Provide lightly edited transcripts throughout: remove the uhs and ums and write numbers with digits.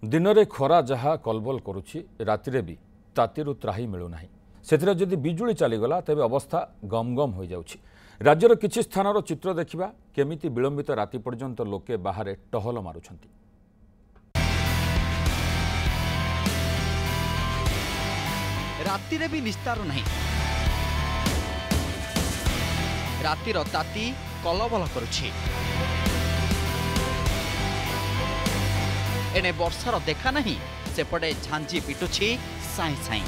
दिन में खरा जहाँ कलबल करुछि रातिरे भी तातीरु त्राही मिलूना से जदि बिजुली चलीगला तेज अवस्था गम गम हो जाउछि। राज्यर किछि स्थानर चित्र देखिबा केमिति विलंबित राति पर्यंत लोके बाहर टहल मारुछंती। रातिरे भी निस्तार नहीं, रातिर ताती कलबल करुछि। एने वर्षार देखा नहीं, सेपटे झांझी पिटुछि साई साई।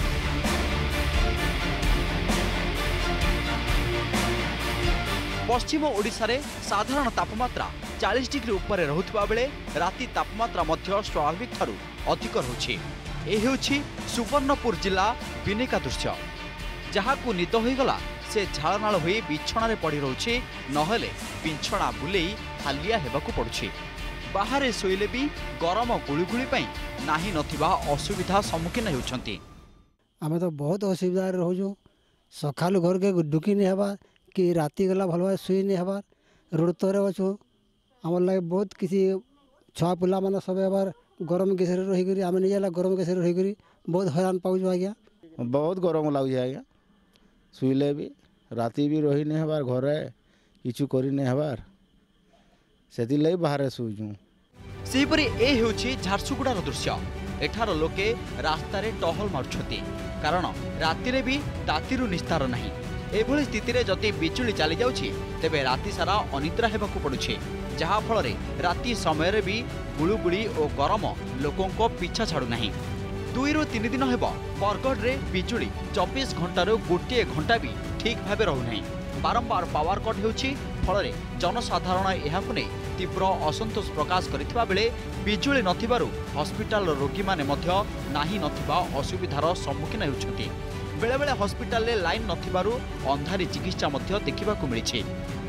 पश्चिम ओडिशा रे साधारण तापमात्रा 40 डिग्री ऊपर रहुथिबा बेले राति तापमात्रा मध्य स्वाभाविक ठारू अधिक रहुछि। ए हेउछि सुवर्णपुर जिला बिनिका दृश्य, जहाकू निद होईगला से झाळनाळ होई बिछणारे पड़ी रहुछि, नहेले बिछणा बुलेई हालिया हेबाकू पडुछि। बाहर शोइले भी गरम गुळुगुळी पई नाही नथिबा असुविधा सम्मुखीन हेउछंती। आमे तो बहुत असुविधा रहउछु। सकाल घर के ढुकी नहीं हेबा कि राति गला भल भाव शुई नहीं हेबार रोड तरे अच्छु। आम लगे बहुत किसी छुआ पिला मैंने सब एबार गरम गैस रहीकि आम निजे गरम गैस रहीकि बहुत हैरान पाऊँ। आज्ञा बहुत गरम लगे आज्ञा, शुइले भी राति भी रही नहीं हेबार, घरे किछु करी नहीं हेबार, सेति लई बाहर शुइजु। सेहिपरि ए हेउछि झारसुगुड़ार दृश्य। एठार लोके रास्तार टहल मारुछंती, कारण रातिरे भी तातीरु निस्तार नहीं। एभली स्थिति रे जदि बिजुली चली जाउछि तेबे राति सारा अनिद्रा हेबाकू पडुछि, जहा फल राति समय रे भी गुळुगुळी और गरम लोकों पीछा छाड़ू नहीं। 2 ରୁ 3 दिन हेब बरगढ़ रे बिजुली 24 घंटार गोटे घंटा भी ठीक भाव रहूना। बारंबार पावर कट होउछि, फल जनसाधारण एहाकू नै तीव्र असंतोष प्रकाश करिथिबा बेले बिजुली नथिबारु हॉस्पिटल रोगी माने मध्य नाही नथिबा असुविधार सम्मुखीन हेउछंती। बेले बेले हॉस्पिटल ले लाइन नथिबारु अंधारी चिकित्सा मध्य देखिबाकू मिलिछि।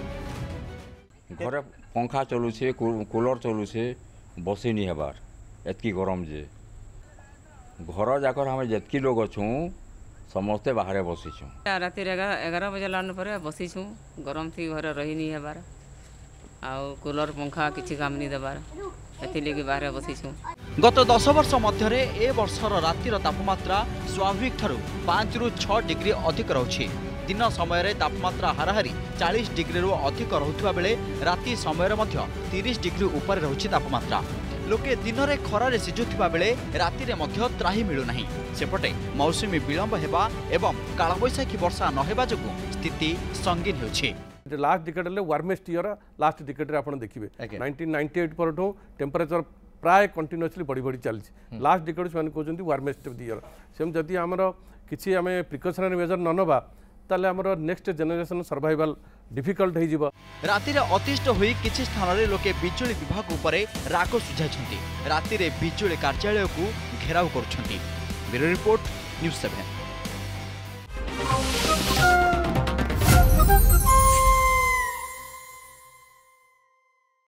घरे पंखा चलुछे, कूलर चलुछे, बसी नहीं हेबार एतकी गरम जे घर जाकर हमें जेतकी लोग अछूँ समस्ते बाहर बसीछू। राति 11 बजे लान पर बसीछू, गरम थी घर रही नहीं हेबार, आउ कूलर पंखा किछि काम नहीं देबार, एथि लेके बाहर बसीछू। गत 10 वर्ष मध्य ए वर्षर रातिर तापमात्रा स्वाभाविक ठारू 5 ରୁ 6 डिग्री अधिक रहुछि। दिन समय तापमात्रा हाराहारी 40 डिग्री रु अधिक रहुथिबा बेले राति समय 30 डिग्री ऊपर रहुछि तापमात्रा। लोके दिन में खरारे सिझुथिबा बेले राति रे मध्य त्राही मिलु नाही। सेपटे मौसुमी विलंब हेबा एवं कालबैशाखी वर्षा नहेबा जोगु स्थिति संगीन होछि। लास्ट डिकेड ले वार्मेस्ट ईयर लास्ट डिकेड रे आपण देखिबे 1998 परठो टेम्परेचर प्राय कंटिन्यूअसली बढ़ी बढ़ी चलछि। लास्ट डिकेड से कहउछन्ती वार्मेस्ट ईयर। सेम जदि हमर किछि हमें प्रिकॉशनरी मेजर न नबा ताले हमर नेक्स्ट जनरेशन सर्वाइवल डिफिकल्ट हो जिवो। राति रे अतिष्ट होई किछि स्थान रे लोके बिजुली विभाग उपरे राग सुझाइछन्ती। राति रे बिजुली कार्यालय को घेराव करुछन्ती। Bureau report news 7।